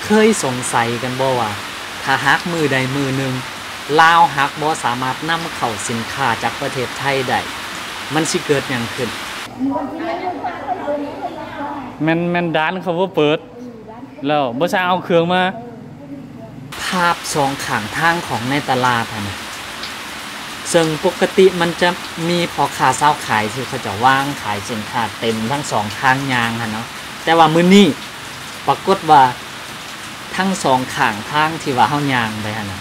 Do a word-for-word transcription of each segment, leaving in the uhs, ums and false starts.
เคยสงสัยกันบ่ว่าถ้าฮักมือใดมือหนึ่งลาวฮักบ่สามารถนำเข้าสินค้าจากประเทศไทยได้มันสิเกิดหยังขึ้นแม่นแม่นด้านเขาบ่เปิดแล้วบ่ใช่เอาเครื่องมาภาพสองข้างทางของในตลาดนะซึ่งปกติมันจะมีพ่อค้าเช้าขายที่เขาจะวางขายสินค้าเต็มทั้งสองทางยางหั่นเนาะแต่ว่ามื้อนี้ปรากฏว่าทั้งสองข้างทางที่ว่าเฮายางไปหั่นน่ะ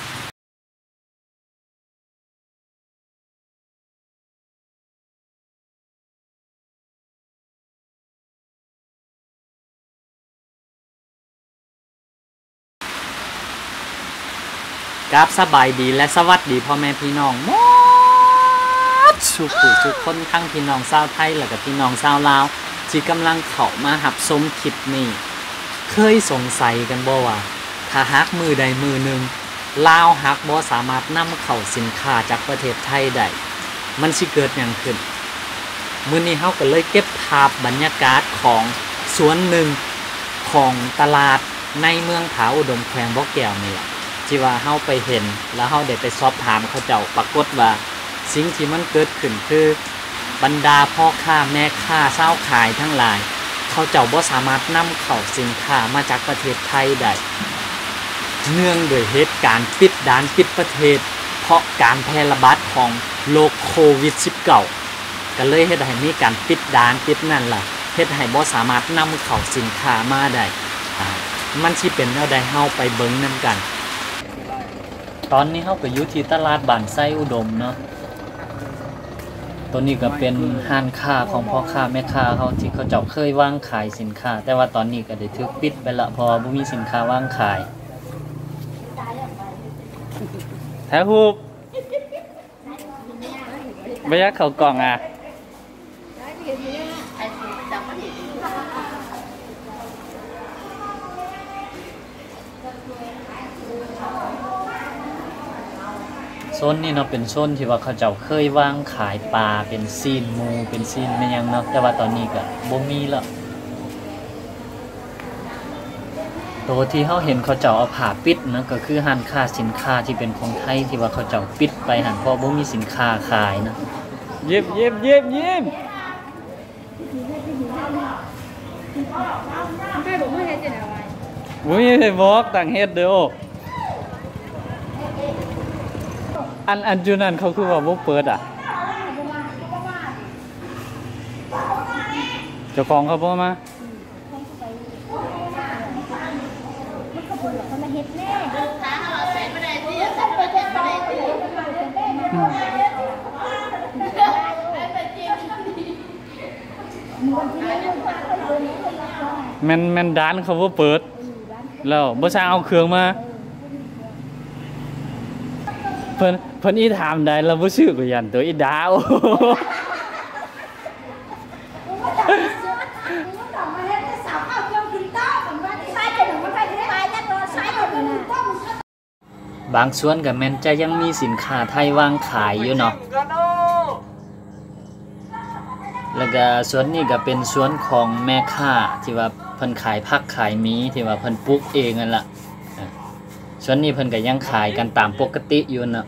กับสบายดีและสวัสดีพ่อแม่พี่น้องหมดสุขทุกคนทั้งพี่น้องชาวไทยและก็พี่น้องชาวลาวที่กำลังเข้ามารับชมคลิปนี้เคยสงสัยกันบ่ว่าถ้าฮักมือใดมือหนึ่งลาวฮักบ่สามารถนำเข้าสินค้าจากประเทศไทยได้มันสิเกิดหยังขึ้นมื้อนี้เฮาก็เลยเก็บภาพบรรยากาศของสวนหนึ่งของตลาดในเมืองผาอุดมแขวงบ่อแก้วนี่แหละที่ว่าเฮาไปเห็นแล้วเฮาได้ไปสอบถามเขาเจ้าปรากฏว่าสิ่งที่มันเกิดขึ้นคือบรรดาพ่อค้าแม่ค้าเช้าขายทั้งหลายเขาเจ้าบ่สามารถนำเข้าสินค้ามาจากประเทศไทยได้เนื่องด้วยเหตุการณ์ปิดด่านปิดประเทศเพราะการแพร่ระบาดของโรคโควิด สิบเก้า ก็เลยเฮ็ดให้มีการปิดด่านปิดนั่นล่ะเฮ็ดให้บ่สามารถนำเข้าสินค้ามาได้มันสิเป็นแนวใดเฮาไปเบิ่งนำกันตอนนี้เฮาก็อยู่ที่ตลาดบ้านไส้อุดมเนาะตัวนี้ก็เป็นห้านค้าของพ่อค้าแม่ค้าเขาที่เขาเจ้าเคยวางขายสินค้าแต่ว่าตอนนี้ก็ได้ถูกปิดไปละเพราะว่าบ่มีสินค้าวางขายแท้ฮูกบ่อยากเข้ากล่องอ่ะโซนนี้เนาะเป็นโซนที่ว่าเขาเจ้าเคยวางขายปลาเป็นซีนหมูเป็นซีนแม่นยังเนาะแต่ว่าตอนนี้ก็บ่มีแล้วตัวที่เฮาเห็นเขาเจ้าเอาผ้าปิดนะก็คือร้านค้าสินค้าที่เป็นของไทยที่ว่าเขาเจ้าปิดไปหั่นเพราะบ่มีสินค้าขายนะเย็บเย็บเย็บเย็บบ่มีให้บอกต่างเฮ็ดเด้ออันอันจุนั้นเขาคือว่าบ่เปิดอ่ะเจ้าของเขาบ่มาแม่นแม่นด้านเขาบ่เปิดแล้วบ่ใช่เอาเครื่องมาเพิ่นเพิ่นอีถามได้แล้วบ่ชื่อก็ยันตัวอีดาวบางส่วนก็แม่นจะยังมีสินค้าไทยวางขายอยู่เนาะแล้วก็ส่วนนี้ก็เป็นส่วนของแม่ค้าที่ว่าเพิ่นขายผักขายหมีที่ว่าเพิ่นปลูกเองนั่นล่ะส่วนนี้เพิ่นก็ยังขายกันตามปกติอยู่เนาะ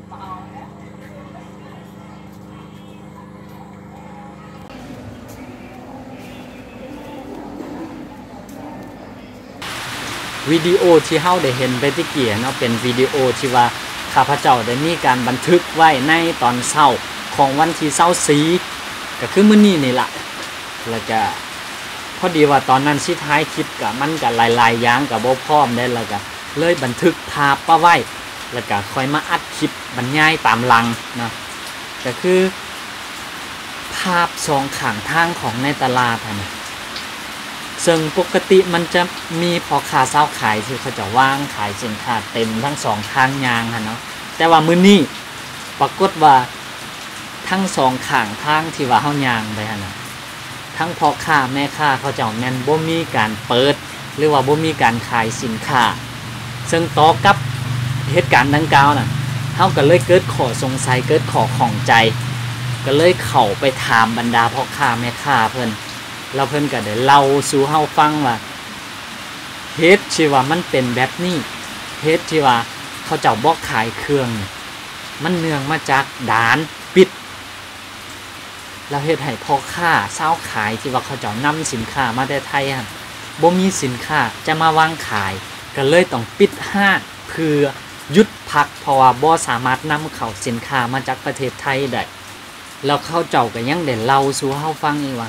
วิดีโอที่เฮาได้เห็นไปตะเกียเนาะเป็นวิดีโอที่ว่าข้าพเจ้าได้มีการบันทึกไว้ในตอนเช้าของวันที่ยี่สิบสี่ก็คือมื้อนี้นี่ล่ะแล้วก็พอดีว่าตอนนั้นสิท้ายคลิปก็มันก็หลายๆอย่างก็บ่พร้อมได้แล้วก็เลยบันทึกภาพมาไว้แล้วก็ค่อยมาอัดคลิปบรรยายตามหลังนะก็คือภาพสองข้างทางของในตลาดนะซึ่งปกติมันจะมีพ่อค้าเช้าขายที่เขาจะวางขายสินค้าเต็มทั้งสองทางยางหั่นเนาะแต่ว่ามื้อนี้ปรากฏว่าทั้งสองข้างทางที่ว่าเฮายางไปหั่นน่ะทั้งพ่อค้าแม่ค้าเขาเจ้าแม่นบ่มีการเปิดหรือว่าบ่มีการขายสินค้าซึ่งต่อกับเหตุการณ์ดังกล่าวน่ะเฮาก็เลยเกิดข้อสงสัยเกิดข้อข้องใจก็เลยเข้าไปถามบรรดาพ่อค้าแม่ค้าเพิ่นแล้วเพิ่นก็ได้เล่าสู่เฮาฟังว่าเหตุที่ว่ามันเป็นแบบนี้เหตุที่ว่าเขาเจ้าบ่ขายเครื่องมันเนื่องมาจากด่านปิดแล้วเฮ็ดให้พ่อค้าเช้าขายที่ว่าเขาเจ้านำสินค้ามาแต่ไทยอ่ะบ่มีสินค้าจะมาวางขายก็เลยต้องปิดห้างเพื่อหยุดพักเพราะว่าบ่สามารถนำเข้าสินค้ามาจากประเทศไทยได้แล้วเขาเจ้าก็ยังได้เล่าสู่เฮาฟังอีกว่า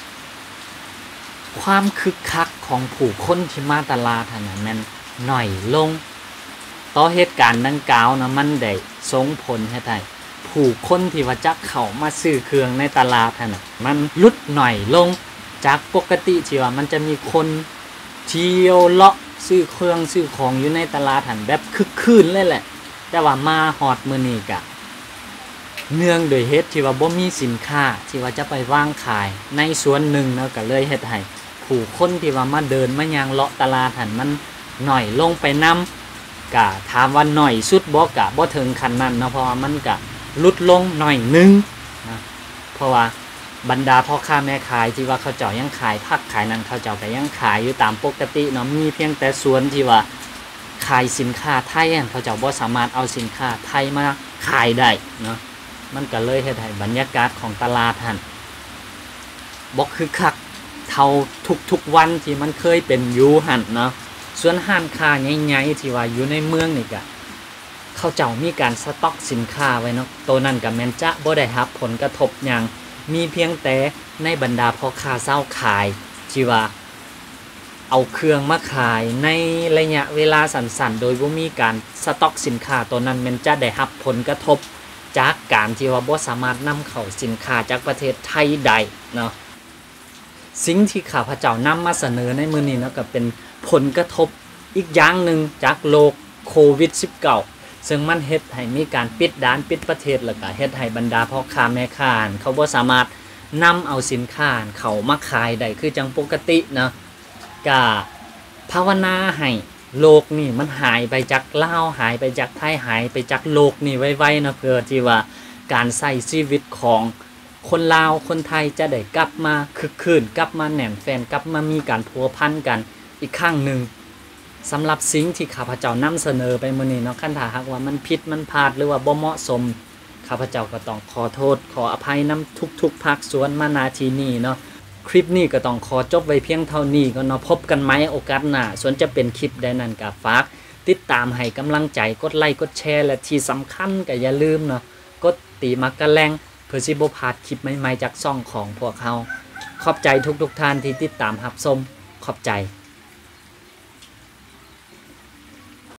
ความคึกคักของผู้คนที่มาตลาดนั้นแม่นน้อยลงต่อเหตุการณ์ดังกล่าวนะมันได้ส่งผลให้ได้ผู้คนที่ว่าจะเข้ามาซื้อเครื่องในตลาดน่ะมันลดหน่อยลงจากปกติที่ว่ามันจะมีคนเที่ยวเลาะซื้อเครื่องซื้อของอยู่ในตลาดหันแบบคึกคืนเลยแหละแต่ว่ามาฮอดมื้อนี้ก็เนื่องโดยเหตุที่ว่าบ่มีสินค้าที่ว่าจะไปวางขายในส่วนหนึ่งเนาะก็เลยเฮ็ดให้ผู้คนที่ว่ามาเดินมายังเลาะตลาดหันมันหน่อยลงไปนำก็ถามว่าหน่อยสุดบ่ก็บ่ถึงขั้นนั้นเนาะเพราะว่ามันก็ลดลงหน่อยนึงนะเพราะว่าบรรดาพ่อค้าแม่ขายที่ว่าเขาเจ้ายังขายผักขายนั้นเขาเจ้าก็ยังขายอยู่ตามปกติเนาะมีเพียงแต่ส่วนที่ว่าขายสินค้าไทยเขาเจ้าบ่สามารถเอาสินค้าไทยมาขายได้เนาะมันก็เลยเฮ็ดให้บรรยากาศของตลาดหั่นบ่คึกคักเท่าทุกๆวันที่มันเคยเป็นอยู่หั่นเนาะส่วนห้างค้าใหญ่ๆที่ว่าอยู่ในเมืองนี่ก็เขาเจ้ามีการสต็อกสินค้าไว้เนาะตัวนั้นก็แม่นจะบ่ได้รับผลกระทบหยังมีเพียงแต่ในบรรดาพ่อค้าเช้าขายที่ว่าเอาเครื่องมาขายในระยะเวลาสั้นๆโดยบ่มีการสต็อกสินค้าตัวนั้นแม่นจะได้รับผลกระทบจากการที่ว่าบ่สามารถนำเข้าสินค้าจากประเทศไทยได้เนาะสิ่งที่ข้าพเจ้านำมาเสนอในมื้อนี้เนาะก็เป็นผลกระทบอีกอย่างหนึ่งจากโรคโควิด สิบเก้า ซึ่งมันเฮ็ดให้มีการปิดด่านปิดประเทศแล้วก็เฮ็ดให้บรรดาพ่อค้าแม่ค้าเขาบ่สามารถนำเอาสินค้าเข้ามาขายได้คือจังปกติเนาะก็ภาวนาให้โลกนี่มันหายไปจากลาวหายไปจากไทยหายไปจากโลกนี่ไวๆเนาะเพื่อที่ว่าการใช้ชีวิตของคนลาวคนไทยจะได้กลับมาคึกคืนกลับมาแหน่มแฟนกลับมามีการพัวพันกันอีกครั้งนึงสำหรับสิ่งที่ข้าพเจ้านำเสนอไปมื้อนี้เนาะคันถ้าหากว่ามันผิดมันพลาดหรือว่าบ่เหมาะสมข้าพเจ้าก็ต้องขอโทษขออภัยนำทุกๆภาคส่วนมาณที่นี้เนาะคลิปนี้ก็ต้องขอจบไว้เพียงเท่านี้ก็เนาะพบกันใหม่โอกาสหน้าส่วนจะเป็นคลิปใดนั้นก็ฝากติดตามให้กำลังใจกดไลค์กดแชร์และที่สำคัญก็อย่าลืมเนาะกดตีมักกะแลงเพื่อสิบ่พลาดคลิปใหม่ๆจากช่องของพวกเราขอบใจทุกๆท่านที่ติดตามรับชมขอบใจ